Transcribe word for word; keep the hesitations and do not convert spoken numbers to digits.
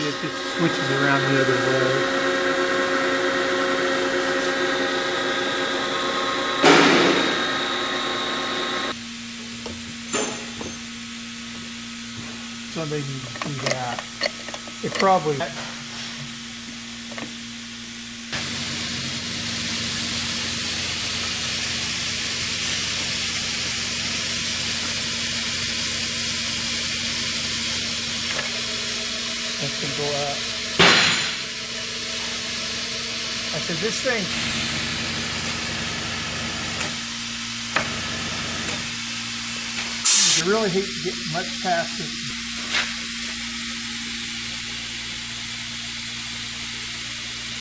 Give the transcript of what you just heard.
it just switches around the other way. So they need to do that. It probably that's gonna go up. I said this thing you really hate to get much past this